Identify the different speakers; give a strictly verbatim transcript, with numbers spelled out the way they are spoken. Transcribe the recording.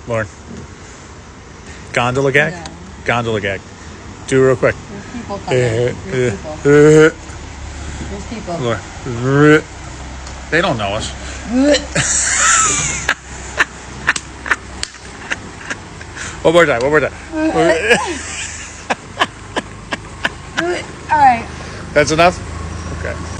Speaker 1: Lauren. Gondola gag?
Speaker 2: Yeah.
Speaker 1: Gondola gag. Do it real quick.
Speaker 2: There's people coming. There's people.
Speaker 1: Uh,
Speaker 2: There's people.
Speaker 1: Lauren. They don't know us. One more time, one more time.
Speaker 2: All right.
Speaker 1: That's enough? Okay.